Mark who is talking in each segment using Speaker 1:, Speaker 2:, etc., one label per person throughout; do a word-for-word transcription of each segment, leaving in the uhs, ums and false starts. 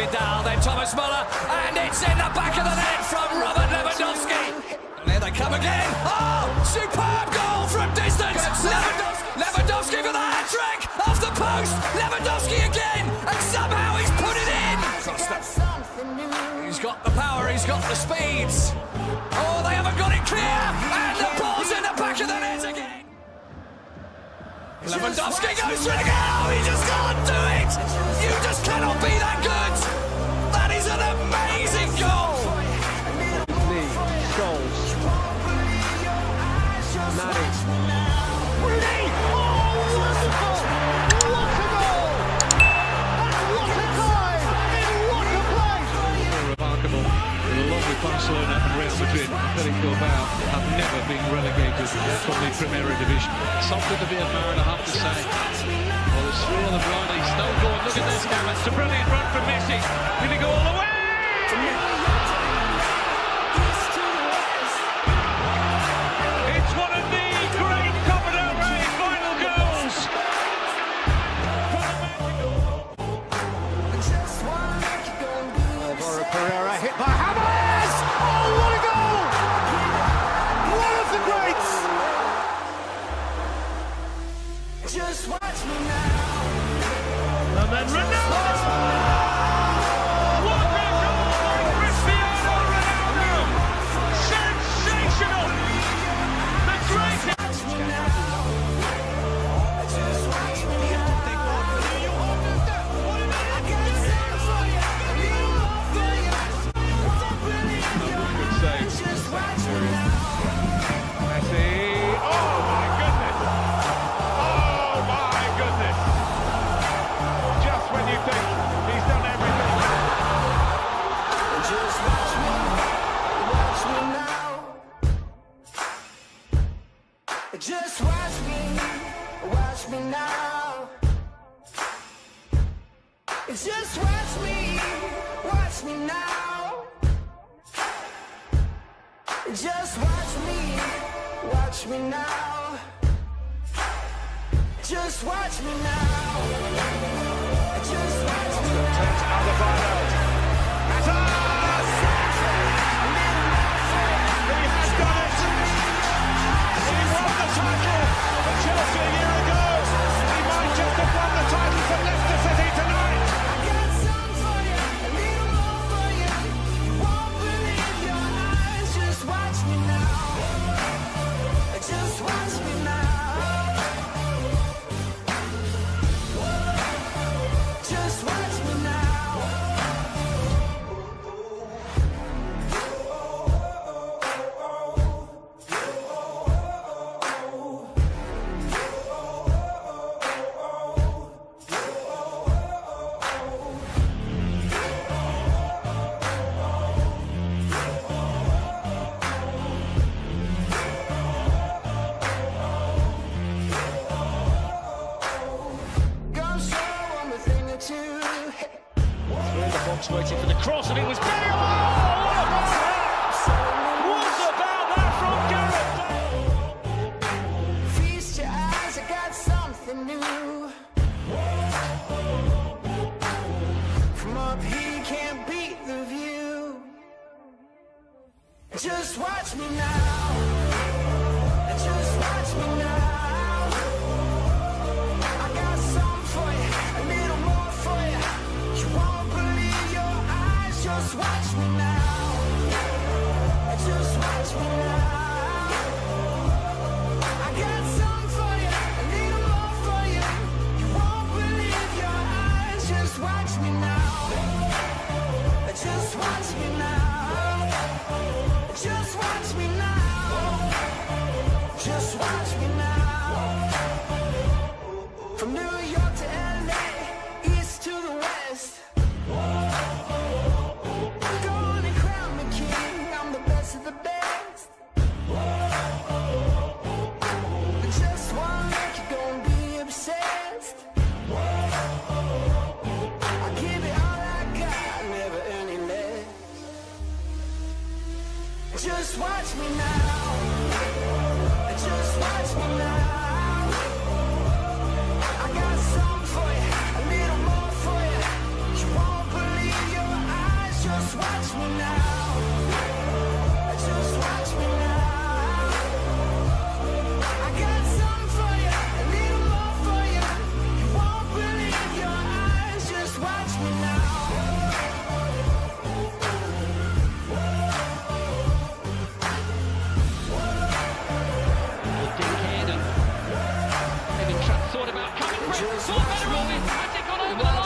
Speaker 1: Vidal, then Thomas Muller, and it's in the back of the net from Robert Lewandoski. And here they come again. Oh, superb goal from distance. Lewandowski, Lewandowski for the hat-trick, off the post. Lewandowski again, and somehow he's put it in. He's got the power, he's got the speeds. Oh, they haven't got it clear, and the ball's in the back of the net again. Lewandowski goes for it again. Oh, he just can't do it. You just cannot be that good. That is an amazing goal.
Speaker 2: Lee, Scholes, Nani, Rooney. Oh, wonderful! What a goal! And what a time! In what a place!
Speaker 3: Remarkable. Along with Barcelona and Real Madrid, Atletico Bilbao have never been relegated from the Primera Division. Something to be admired, I have to say. Well, there's three of the blind. He's still going. Look at this, Cameron. It's a brilliant run from Messi. Will he go all the way? It's one of the great Copa del Rey final goals.
Speaker 2: Alvaro Pereira hit by Hammers! Oh, what a goal! One of the greats!
Speaker 4: Just watch me now.
Speaker 3: And then Ronaldo! What a goal by Cristiano Ronaldo! Sensational! The greatest! Good save. Messi. Oh my goodness! Oh my goodness! Just when you think he's done everything.
Speaker 4: Just watch me, watch me now. Just watch me, watch me now. Just watch me, watch me now. Just watch me, watch me now. Just watch me now. Just watch me now.
Speaker 3: Alvaro. He has done it. He won the title for Chelsea a year ago. He might just have won the title for Leicester City tonight.
Speaker 4: I got some for you, a little more for you. You won't believe your eyes. Just watch me now. Just watch me now. Just watch me now. Gonna show 'em a thing or two.
Speaker 3: Through the box waiting for the cross, and it was Benny. Oh, what about that? What about that from Gareth?
Speaker 4: Feast your eyes, I got something new. From up here, you can't beat the view. Just watch me now. Just watch me now. I got some for you, a little more for you. You won't believe your eyes. Just watch me now. Just watch me now. I got some for you, a little more for you. You won't believe your eyes. Just watch me now. Just watch me now. Just watch me now.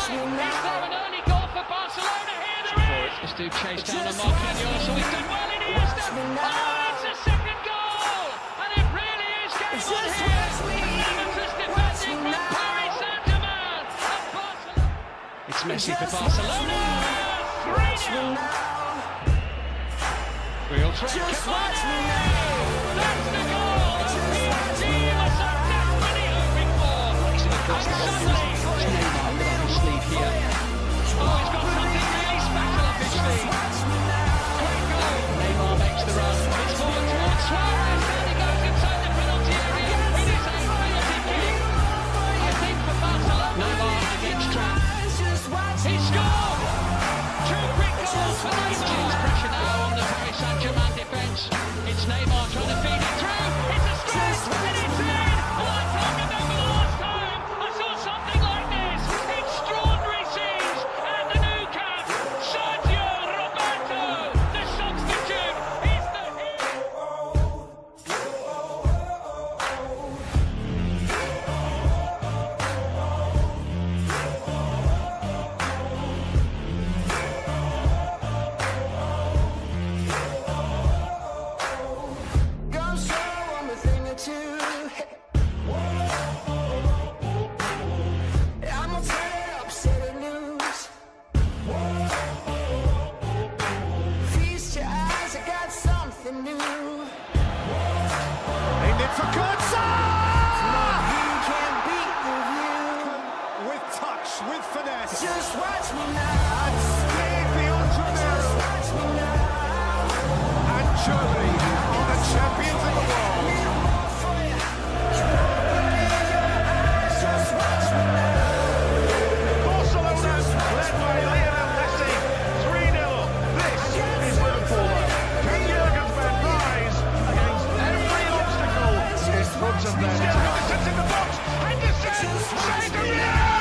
Speaker 5: there an early goal for Barcelona? Here there is! This dude chased down a Marquinhos, so he's done well in Iniesta. Oh, it's a second goal! And it really is game on here! Nemesis defending from Paris Saint-Germain. And Barcelona... It's Messi for Barcelona! three nil! Real threat, Cavani! That's the goal! The P S G was so desperately hoping for! And suddenly...
Speaker 6: Neymar got up his sleeve here.
Speaker 5: Oh, he's got something really special up his sleeve. Great goal.
Speaker 6: Neymar makes the run.
Speaker 5: It's forward towards Suarez. Down he goes inside the penalty area. It is a penalty kick. I think for Barcelona.
Speaker 6: Neymar against Trap.
Speaker 5: He scored! Two quick goals for Neymar.
Speaker 6: There's pressure now on the Paris Saint-Germain defence. It's Neymar trying to feed it through.
Speaker 5: It's a stretch and it's in! Oh, I can't remember the last time I saw something like this. Extraordinary scenes. And the new cap, Sergio Roberto, the substitute, is the hero.
Speaker 4: Gonna show 'em a thing or two. I'm gonna turn it up, set it loose. Feast your eyes, I got something new.
Speaker 2: Aimed it for Kurtza!
Speaker 4: You can't beat the view.
Speaker 2: With touch, with finesse.
Speaker 4: Just watch me now.
Speaker 2: And Steve the entrepreneur.
Speaker 4: Watch me now.
Speaker 2: And Germany are the champions of the world.
Speaker 4: Little more for you. Just watch me now.
Speaker 2: Barcelona, led by Lionel Messi, three nil. This is Liverpool. Can Jurgen's men rise against every obstacle in front of them? Henderson's in the box. Henderson, save the rear.